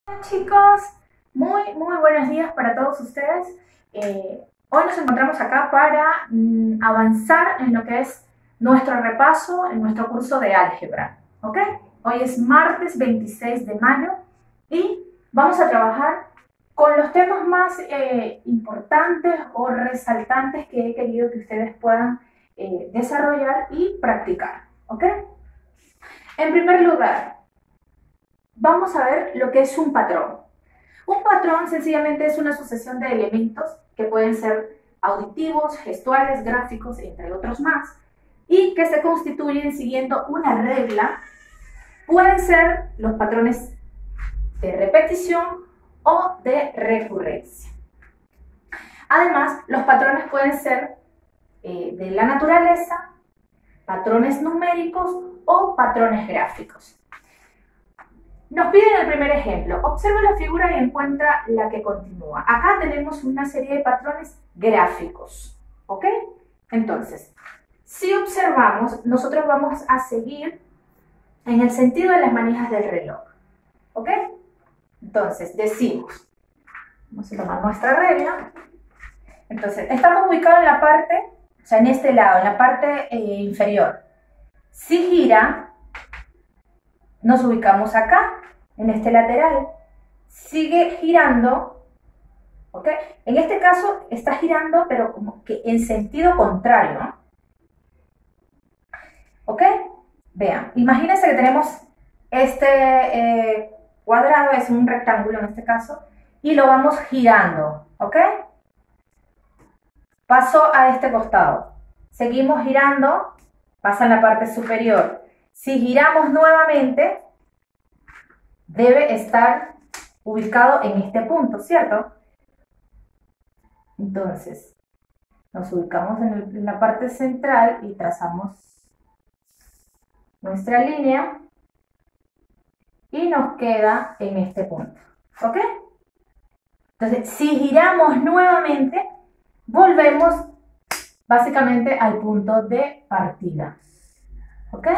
Hola chicos, muy buenos días para todos ustedes. Hoy nos encontramos acá para avanzar en lo que es nuestro repaso en nuestro curso de álgebra, ¿ok? Hoy es martes 26 de mayo y vamos a trabajar con los temas más importantes o resaltantes que he querido que ustedes puedan desarrollar y practicar, ¿ok? En primer lugar, vamos a ver lo que es un patrón. Un patrón sencillamente es una sucesión de elementos que pueden ser auditivos, gestuales, gráficos, entre otros más, y que se constituyen siguiendo una regla. Pueden ser los patrones de repetición o de recurrencia. Además, los patrones pueden ser de la naturaleza, patrones numéricos o patrones gráficos. Nos piden el primer ejemplo. Observa la figura y encuentra la que continúa. Acá tenemos una serie de patrones gráficos, ¿ok? Entonces, si observamos, nosotros vamos a seguir en el sentido de las manijas del reloj, ¿ok? Entonces, decimos, vamos a tomar nuestra regla. Entonces, estamos ubicados en la parte, o sea, en este lado, en la parte inferior. Si gira, nos ubicamos acá, en este lateral. Sigue girando, ¿ok? En este caso está girando, pero como que en sentido contrario, ¿no? ¿Ok? Vean, imagínense que tenemos este cuadrado, es un rectángulo en este caso, y lo vamos girando, ¿ok? Pasó a este costado. Seguimos girando, pasa en la parte superior. Si giramos nuevamente, debe estar ubicado en este punto, ¿cierto? Entonces, nos ubicamos en la parte central y trazamos nuestra línea y nos queda en este punto, ¿ok? Entonces, si giramos nuevamente, volvemos básicamente al punto de partida, ¿ok?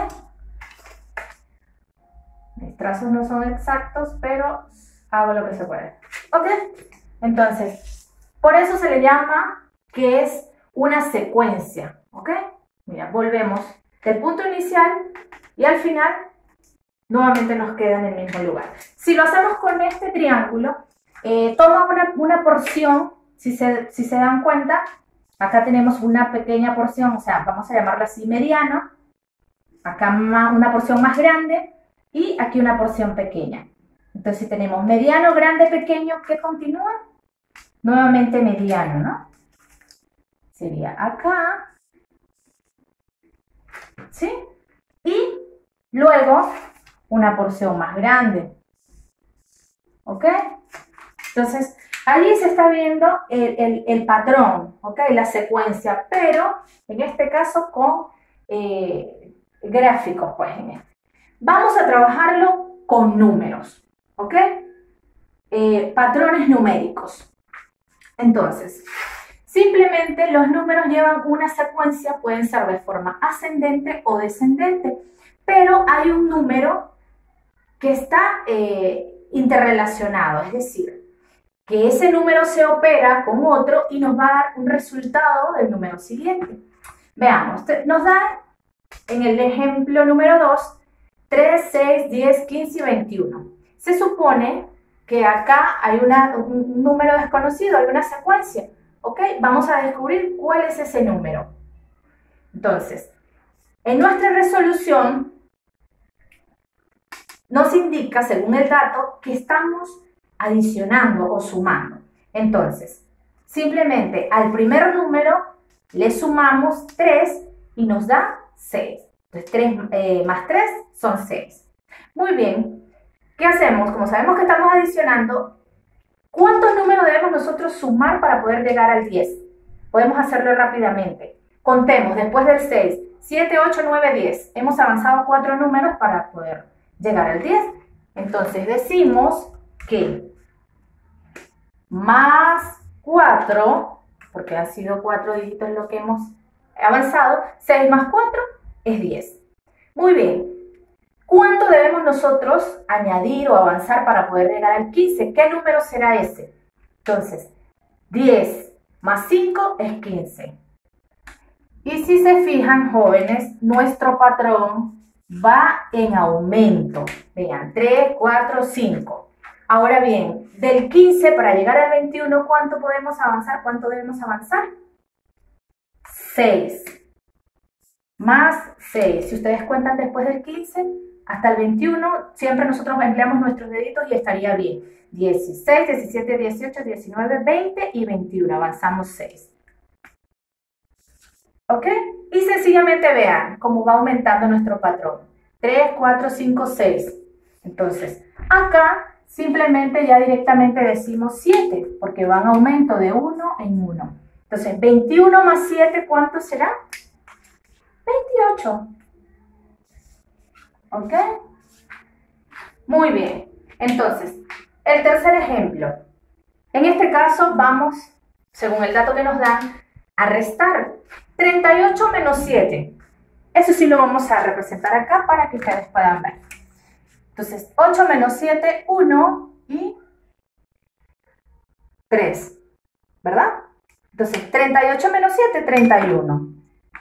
Mis trazos no son exactos, pero hago lo que se puede. ¿Ok? Entonces, por eso se le llama que es una secuencia. ¿Ok? Mira, volvemos del punto inicial y al final nuevamente nos queda en el mismo lugar. Si lo hacemos con este triángulo, toma una porción, si se dan cuenta, acá tenemos una pequeña porción, o sea, vamos a llamarla así mediano, acá una porción más grande, y aquí una porción pequeña. Entonces tenemos mediano, grande, pequeño, ¿qué continúa? Nuevamente mediano, ¿no? Sería acá, ¿sí? Y luego una porción más grande, ¿ok? Entonces, ahí se está viendo el patrón, ¿ok? La secuencia, pero en este caso con gráficos, pues, en este. Vamos a trabajarlo con números, ¿ok? Patrones numéricos. Entonces, simplemente los números llevan una secuencia, pueden ser de forma ascendente o descendente, pero hay un número que está interrelacionado, es decir, que ese número se opera con otro y nos va a dar un resultado del número siguiente. Veamos, nos da en el ejemplo número 2, 3, 6, 10, 15 y 21. Se supone que acá hay un número desconocido, hay una secuencia, ¿ok? Vamos a descubrir cuál es ese número. Entonces, en nuestra resolución nos indica, según el dato, que estamos adicionando o sumando. Entonces, simplemente al primer número le sumamos 3 y nos da 6. Entonces, 3 más 3 son 6. Muy bien. ¿Qué hacemos? Como sabemos que estamos adicionando, ¿cuántos números debemos nosotros sumar para poder llegar al 10? Podemos hacerlo rápidamente. Contemos después del 6, 7, 8, 9, 10. Hemos avanzado 4 números para poder llegar al 10. Entonces decimos que más 4, porque han sido 4 dígitos lo que hemos avanzado, 6 más 4 es 10. Muy bien. ¿Cuánto debemos nosotros añadir o avanzar para poder llegar al 15? ¿Qué número será ese? Entonces, 10 más 5 es 15. Y si se fijan, jóvenes, nuestro patrón va en aumento. Vean, 3, 4, 5. Ahora bien, del 15 para llegar al 21, ¿cuánto podemos avanzar? ¿Cuánto debemos avanzar? 6. Más 6. Si ustedes cuentan después del 15 hasta el 21, siempre nosotros empleamos nuestros deditos y estaría bien. 16, 17, 18, 19, 20 y 21. Avanzamos 6. ¿Ok? Y sencillamente vean cómo va aumentando nuestro patrón. 3, 4, 5, 6. Entonces, acá simplemente ya directamente decimos 7, porque va en aumento de 1 en 1. Entonces, 21 más 7, ¿cuánto será? 28. ¿Ok? Muy bien. Entonces, el tercer ejemplo. En este caso vamos, según el dato que nos dan, a restar 38 menos 7. Eso sí lo vamos a representar acá para que ustedes puedan ver. Entonces, 8 menos 7, 1 y 3. ¿Verdad? Entonces, 38 menos 7, 31.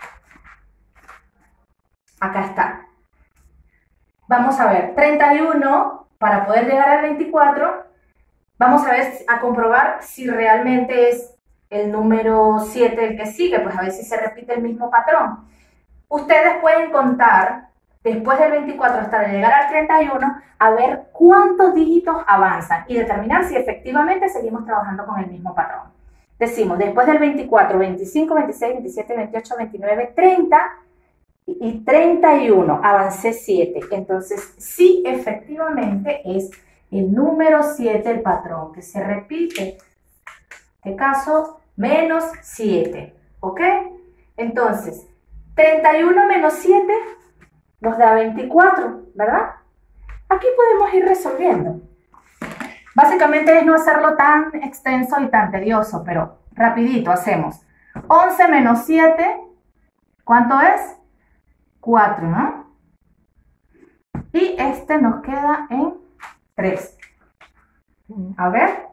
Acá está. Vamos a ver, 31, para poder llegar al 24, vamos a ver, a comprobar si realmente es el número 7 el que sigue, pues a ver si se repite el mismo patrón. Ustedes pueden contar, después del 24 hasta llegar al 31, a ver cuántos dígitos avanzan y determinar si efectivamente seguimos trabajando con el mismo patrón. Decimos, después del 24, 25, 26, 27, 28, 29, 30 y 31, avancé 7. Entonces, sí, efectivamente es el número 7 el patrón que se repite. En este caso, menos 7. ¿Ok? Entonces, 31 menos 7 nos da 24, ¿verdad? Aquí podemos ir resolviendo. Básicamente es no hacerlo tan extenso y tan tedioso, pero rapidito hacemos. 11 menos 7, ¿cuánto es? 4, ¿no? Y este nos queda en 3. A ver.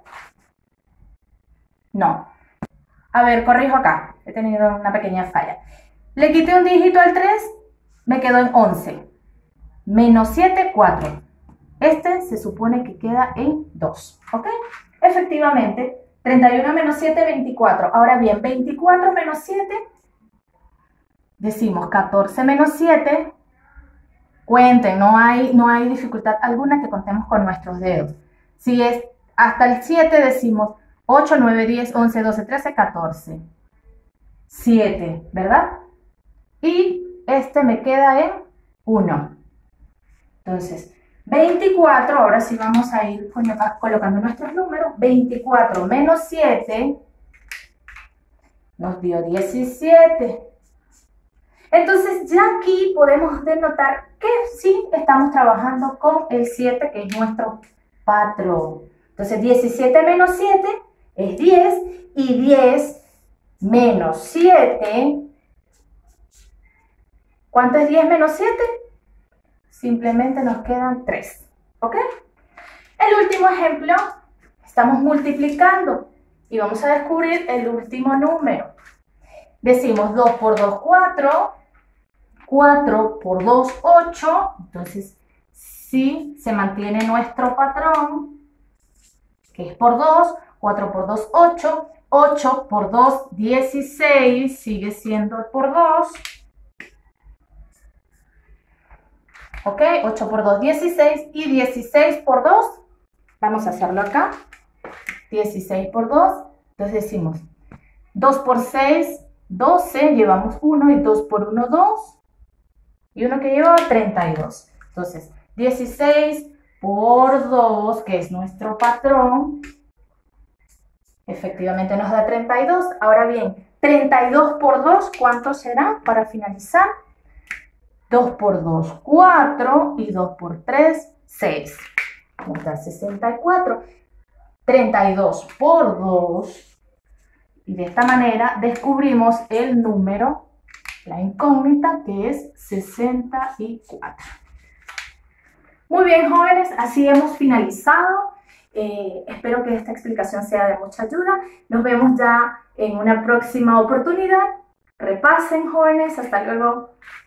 No. A ver, corrijo acá. He tenido una pequeña falla. Le quité un dígito al 3, me quedó en 11. Menos 7, 4. Este se supone que queda en 2. ¿Ok? Efectivamente, 31 menos 7, 24. Ahora bien, 24 menos 7, decimos 14 menos 7. Cuenten, no hay dificultad alguna que contemos con nuestros dedos. Si es hasta el 7, decimos 8, 9, 10, 11, 12, 13, 14. 7, ¿verdad? Y este me queda en 1. Entonces, 24, ahora sí vamos a ir colocando nuestros números. 24 menos 7 nos dio 17. Entonces, ya aquí podemos denotar que sí estamos trabajando con el 7, que es nuestro patrón. Entonces, 17 menos 7 es 10, y 10 menos 7, ¿cuánto es 10 menos 7? Simplemente nos quedan 3, ¿ok? El último ejemplo, estamos multiplicando y vamos a descubrir el último número. Decimos 2 por 2, 4, 4 por 2, 8, entonces sí se mantiene nuestro patrón, que es por 2, 4 por 2, 8, 8 por 2, 16, sigue siendo por 2. ¿Ok? 8 por 2, 16. Y 16 por 2, vamos a hacerlo acá. 16 por 2, entonces decimos 2 por 6, 12, llevamos 1, y 2 por 1, 2. Y uno que lleva 32. Entonces, 16 por 2, que es nuestro patrón, efectivamente nos da 32. Ahora bien, 32 por 2, ¿cuánto será para finalizar? 2 por 2, 4, y 2 por 3, 6. Nos da 64. 32 por 2. Y de esta manera descubrimos el número, la incógnita, que es 64. Muy bien, jóvenes, así hemos finalizado. Espero que esta explicación sea de mucha ayuda. Nos vemos ya en una próxima oportunidad. Repasen, jóvenes. Hasta luego.